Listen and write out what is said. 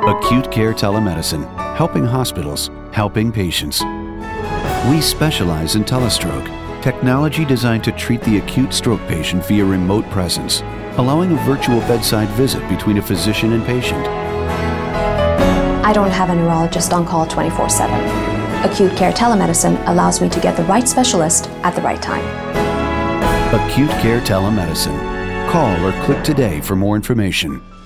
AcuteCare Telemedicine, helping hospitals, helping patients. We specialize in telestroke, technology designed to treat the acute stroke patient via remote presence, allowing a virtual bedside visit between a physician and patient. I don't have a neurologist on call 24/7. AcuteCare Telemedicine allows me to get the right specialist at the right time. AcuteCare Telemedicine. Call or click today for more information.